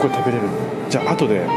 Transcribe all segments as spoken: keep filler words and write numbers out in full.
これ食べれる。じゃあ後で。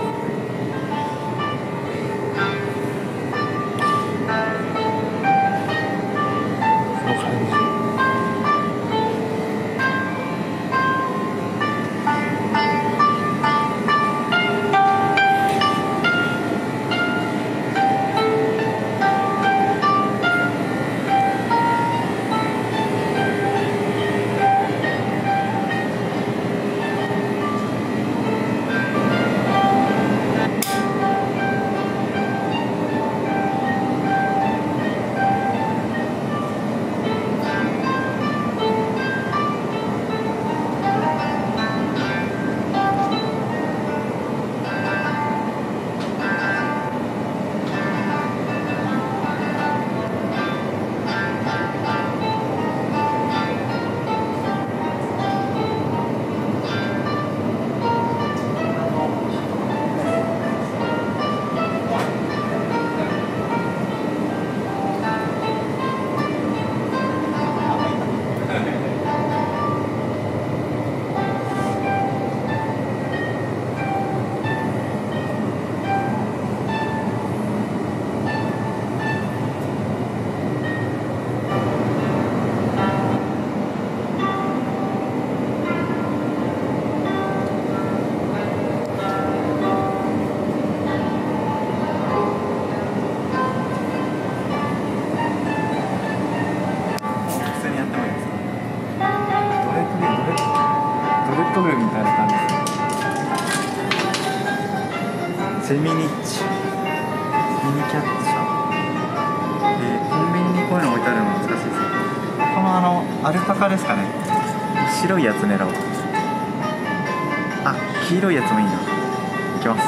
セミニッチ、ミニキャッチャーで、コンビニにこういうの置いてあるの難しいですね。このあのアルパカですかね。白いやつ狙おう。あ、黄色いやつもいいな。いきます。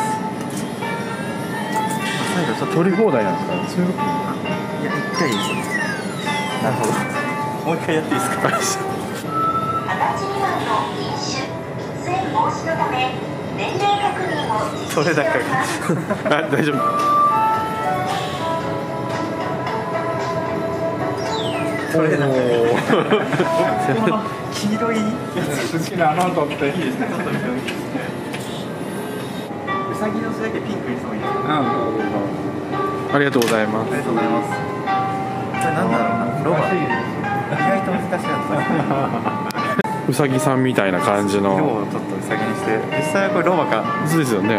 最後ちょっと取り放題なんですか。そういうこと。 いや、一回いいです。なるほど。もう一回やっていいですか。 足立未満の飲酒、喫煙防止のため年齢確認を実施しております。 あ、大丈夫。 それだ。黄色いやつ。 好きなの取っていいですね。 うさぎの背だけピンクにしてもいいですか。 ありがとうございます。 ありがとうございます。これなんだろうな。ロバ。意外と難しかった。 うさぎさんみたいな感じの。 色をちょっとうさぎにして、実際はこれロバか。 そうですよね。 はい。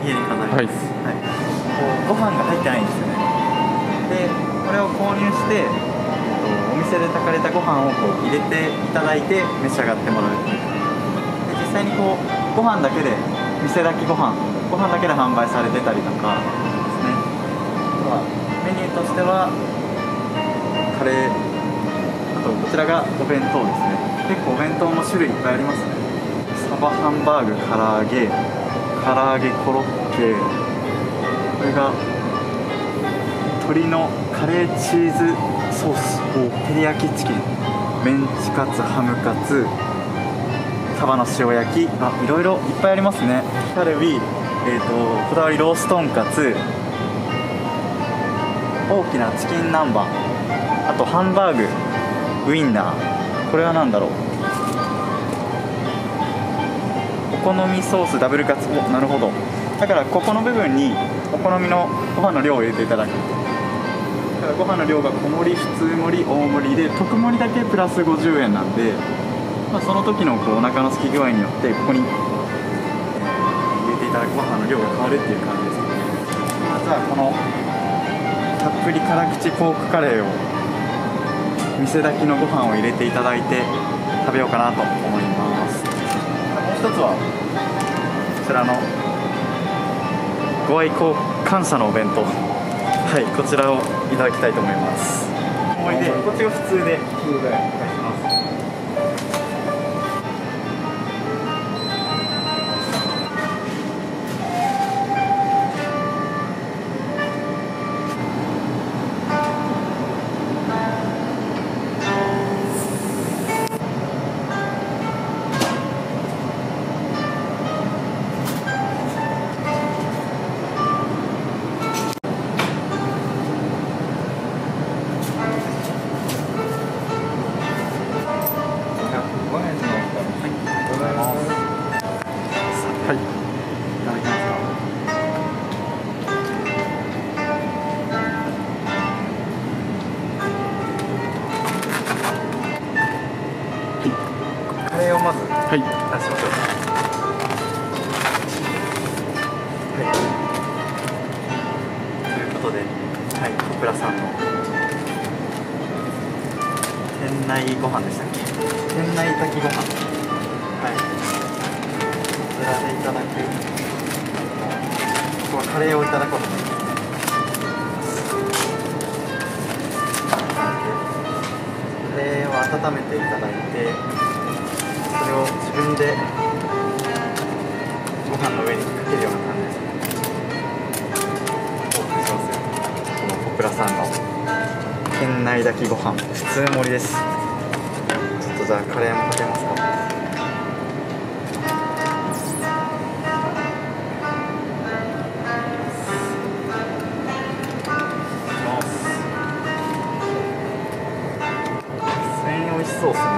家に飾ります。はい。こうご飯が入ってないんですよね。で、これを購入して、お店で炊かれたご飯をこう入れていただいて召し上がってもらうっていう。で、実際にこうご飯だけで店炊きご飯、ご飯だけで販売されてたりとかですね。あとはメニューとしてはカレー、あとこちらがお弁当ですね。結構お弁当も種類いっぱいありますね。サバハンバーグ、唐揚げ、唐揚げコロッケ、これが鶏のカレーチーズソース、照り焼きチキン、メンチカツ、ハムカツ、サバの塩焼き、あ、いろいろいっぱいありますね。カルビ、えーと、こだわりローストンカツ、大きなチキン南蛮、あとハンバーグ、ウインナー、これは何だろう、お好みソースダブルカツ、お、なるほど。だからここの部分にお好みのご飯の量を入れていただく。だからご飯の量が小盛り、普通盛り、大盛りで特盛りだけプラスごじゅうえんなんで、まあ、その時のこうお腹の空き具合によってここに、えー、入れていただくご飯の量が変わるっていう感じですね。まずはこのたっぷり辛口ポークカレーを店炊きのご飯を入れていただいて食べようかなと思います。もう一つはこちらのご愛好感謝のお弁当、はい、こちらをいただきたいと思います。思い出、こっちが普通で普通でお願いします。 で、はい、ポプラさんの店内ご飯でしたっけ、店内炊きご飯、はい、こちらでいただく、ここはカレーをいただこうと思います。カレーを温めていただいて、それを自分でご飯の上にかけるような感じですね。お、そうですよ。このポプラさんの店内炊きご飯、普通盛りです。ちょっとじゃあカレーもかけますか。美味しそうですね。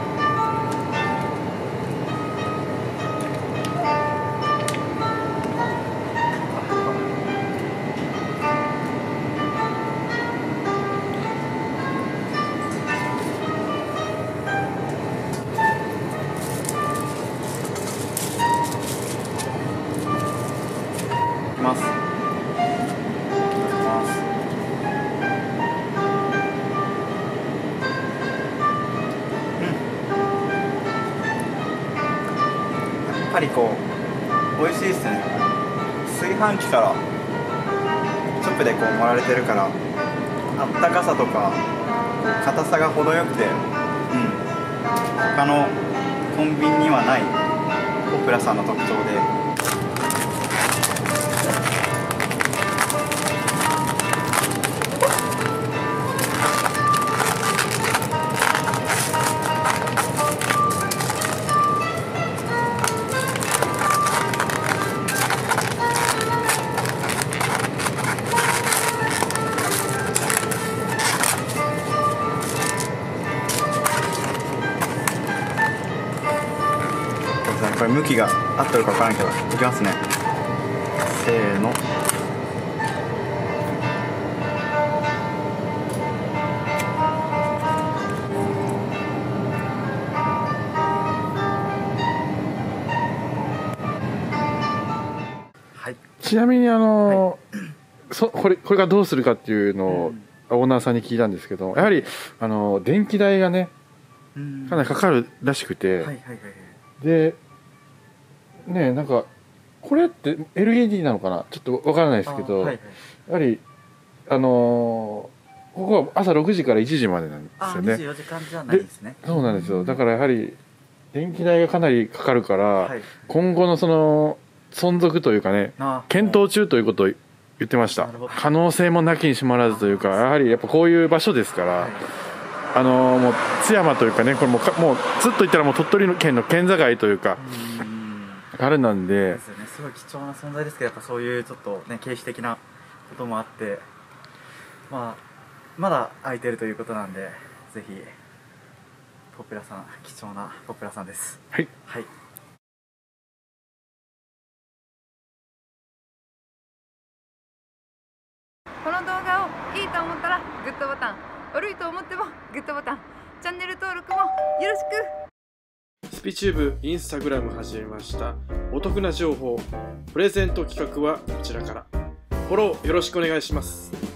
いきます。やっぱりこう美味しいですね。炊飯器からチョップでこう盛られてるから、あったかさとか硬さが程よくて、うん、他のコンビニにはないポプラさんの特徴で。これ向きが合ってるか分からんけど、いきますね。せーの。はい。 ちなみにあの、はい、そこれこれからどうするかっていうのを、うん、オーナーさんに聞いたんですけど、やはりあの電気代がね、かなりかかるらしくて、でね、なんかこれって エルイーディー なのかな、ちょっとわからないですけど、はいはい、やはりあのー、ここは朝ろくじからいちじまでなんですよね。 にじゅうよじかんじゃないですね。 そうなんですよ。だからやはり電気代がかなりかかるから、はい、今後のその存続というかね、検討中ということを言ってました。可能性もなきにしもあらずというか、やはりやっぱこういう場所ですから、はい、あのー、もう津山というかね、これもうもうずっと言ったらもう鳥取県の県境というか、あれなんで、 ですよね、すごい貴重な存在ですけど、やっぱそういうちょっとね、経費的なこともあって、まあまだ空いてるということなんで、ぜひポプラさん、貴重なポプラさんです。 はい、 はい。 この動画をいいと思ったらグッドボタン、悪いと思ってもグッドボタン、チャンネル登録もよろしく。 スピチューブインスタグラム始めました。お得な情報、プレゼント企画はこちらから。フォローよろしくお願いします。